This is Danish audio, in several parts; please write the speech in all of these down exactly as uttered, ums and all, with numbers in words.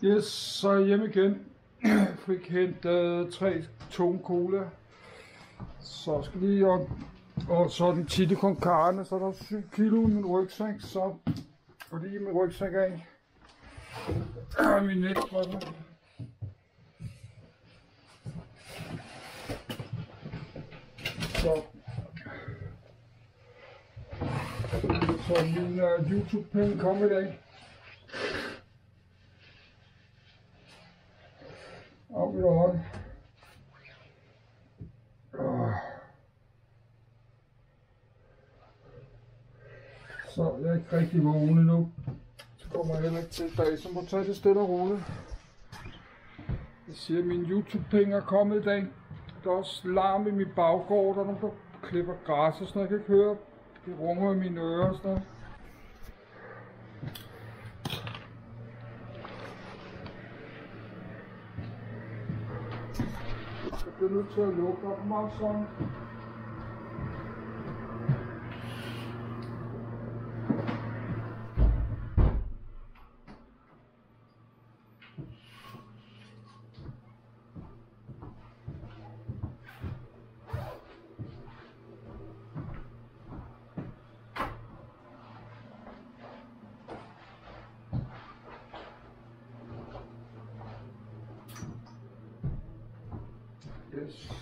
Yes, så er jeg hjemme igen. Fik hentet tre tunge cola. Så skal lige op. Og så den chili con carne, så er der syv kilo i min rygsæk. Så og lige min rygsæk af. Min netstrømmer. Så Så min uh, YouTube-penge kom i dag. Op i hånden. Så jeg er ikke rigtig vågen endnu. Så kommer jeg heller ikke til i dag, så må tage det stille og roligt. Jeg siger, at mine YouTube-penge er kommet i dag. Der er også larm i min baggård, der er nogen, der klipper græs og sådan noget, jeg kan ikke høre. Det runger i mine ører og sådan noget. Jeg bliver nødt til at lukke op meget sådan. Yes.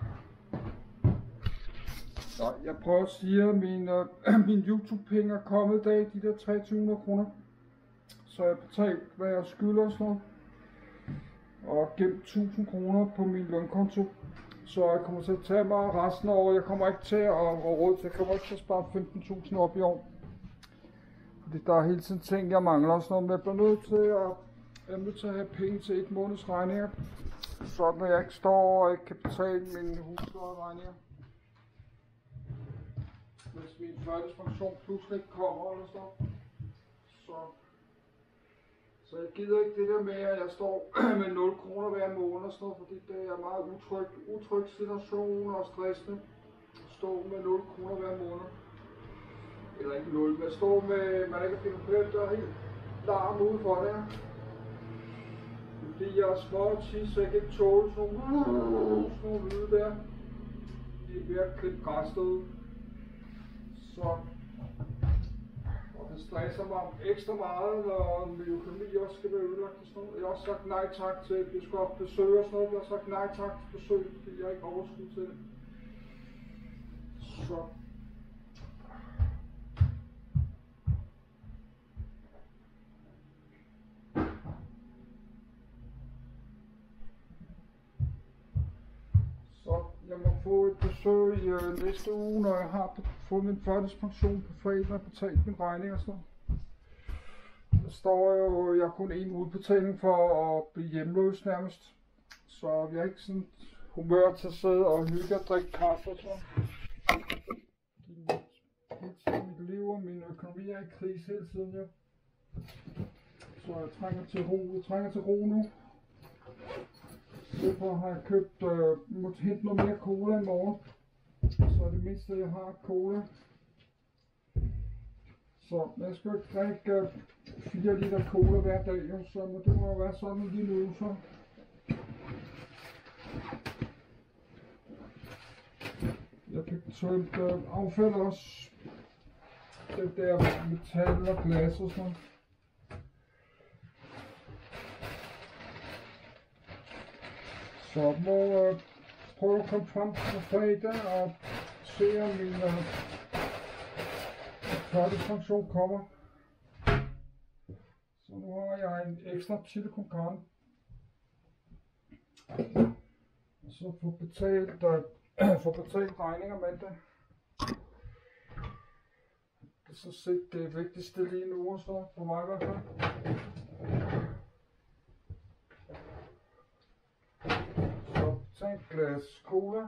Så jeg prøver at sige, at mine, øh, mine YouTube-penge er kommet i dag, de der tre tusind hundrede kroner. Så jeg har betalt, hvad jeg skylder og sådan noget. Og gemt tusind kroner på min lønkonto. Så jeg kommer til at tage mig resten af året. Jeg kommer ikke til at råde til, jeg kommer ikke til at spare femten tusind op i år. Fordi der er hele tiden ting, jeg mangler og sådan noget. Men jeg bliver nødt til at, jeg er nødt til at have penge til et måneds regninger. Sådan at jeg ikke står og ikke kan betale mine huslejeregninger. Hvis min førtidspension pludselig ikke kommer eller sådan. Så, så jeg gider ikke det der med, at jeg står med nul kroner hver måned og sådan noget, fordi det er en meget utryg, utryg situation og stressende. At stå med nul kroner hver måned. Eller ikke nul, men at stå med, man ikke har fundet på det, der er helt larm ude for det her. Fordi jeg er små og tis, så jeg kan ikke tåle sådan nogle, sådan nogle lyde der. Det er ved at klippe græs derude. Så og det stresser mig ekstra meget, når min økonomi også skal være ødelagt og sådan noget. Jeg har også sagt nej tak til, at jeg skal op besøge og sådan noget. Jeg har sagt nej tak til besøg, fordi jeg ikke overskud til det. Så jeg må få et besøg øh, næste uge, når jeg har fået min førtidspension på fredag og betalt min regning og sådan noget. Der står jo, jeg har kun én udbetaling for at blive hjemløs nærmest. Så vi har ikke sådan humør til at sidde og hygge og drikke kaffe og sådan. Mit liv og min økonomi er i krise hele tiden, ja. Så jeg trænger til ro, jeg trænger til ro nu. Derfor har jeg købt, øh, måtte hente noget mere cola i morgen. Så er det mindste jeg har cola. Så jeg skal ikke drikke øh, fire liter cola hver dag, jo, så må det må være sådan en lille uge så. Jeg kan tømt øh, affald også. Det der metal og glas og sådan. Så må jeg øh, prøve at komme frem på fredag og se om min øh, førtidspension kommer. Så nu har jeg en ekstra chili con carne. Og så få betalt, øh, få betalt regninger mandag. Det er så set det vigtigste lige nu, så for mig i hvert fald. Tag et glas cola.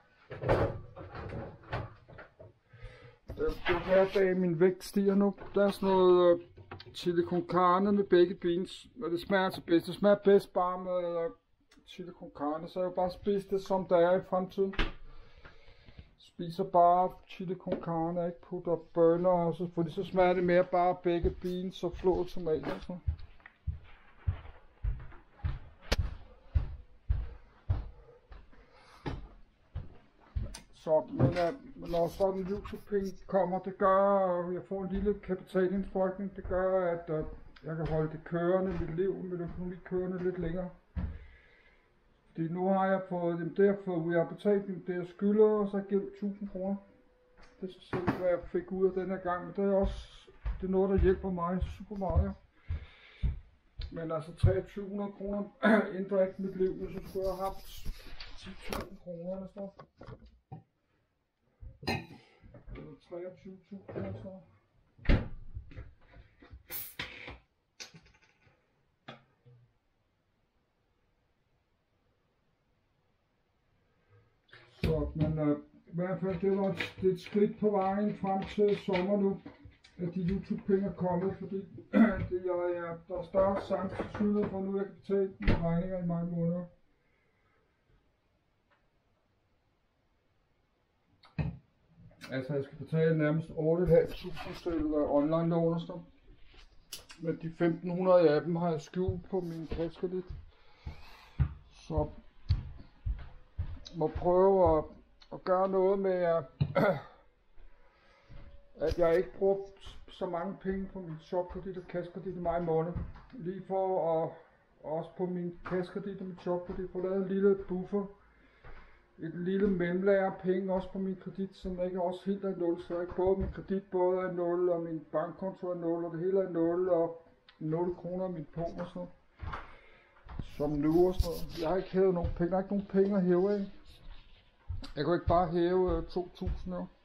Det er hver dag min vægt stiger nu. Der er sådan noget uh, chili con carne med begge beans. Og det smager altså bedst. Det smager bedst bare med uh, chili con carne. Så jeg vil bare spise det som der er i fremtiden. Spiser bare chili con carne, ikke putter bønner og så, fordi så smager det mere bare begge beans og flåede tomater og sådan. Så, men uh, når sådan YouTube-penge kommer, det gør, at jeg får en lille kapitalindsprøjtning, det gør, at uh, jeg kan holde det kørende, mit liv, mit økonomi kørende lidt længere. Fordi nu har jeg fået dem der, for jeg har betalt dem der skylder, og så har jeg givet tusind kroner. Det er så hvad jeg fik ud af den her gang, men det er også det er noget, der hjælper mig super meget. Men altså treogtyve hundrede kroner ændrer ikke mit liv, hvis jeg skulle have haft ti tusind kroner eller sådan. Eller treogtyve tusind eller sådan. Så, men øh, i hvert fald, det var et, det er et skridt på vejen frem til sommer nu, at de YouTube-penge er kommet, fordi det er, ja, der er større sandsynlighed for nu, at jeg kan betale mine regninger i mange måneder. Altså, jeg skal betale nærmest otte tusind fem hundrede til online lån og sådan. Men de femten hundrede af dem har jeg skjult på min kassekredit. Så må prøve at, at gøre noget med, at, at jeg ikke bruger så mange penge på min shopkredit og kassekredit i mig i måned. Lige for at også på min kassekredit og min shopkredit få lavet en lille buffer. Et lille mellemlager af penge også på min kredit, som ikke også helt er nul. Så ikke både min kredit både er nul, og min bankkonto er nul, og det hele er nul, og nul kroner af min punkt og sådan noget. Som nu og sådan noget. Jeg har ikke hævet nogen penge, der er ikke nogen penge at hæve af. Jeg kan ikke bare hæve uh, to tusind år.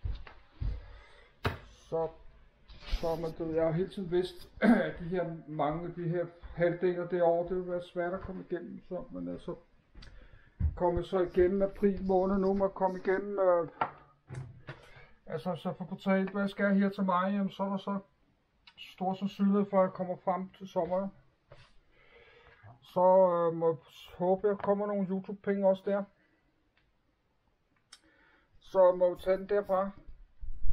Så, så man, jeg har hele tiden vidst, at de her mange, de her halvdelinger derovre, det vil være svært at komme igennem. Så, men altså, komme så igennem april måned nu, må komme igennem, øh, altså så for betalt, hvad jeg skal her til mig, jamen, så er der så stor sandsynlighed for, at jeg kommer frem til sommer. Så øh, må jeg håbe, at der kommer nogle YouTube-penge også der. Så må vi tage den derfra.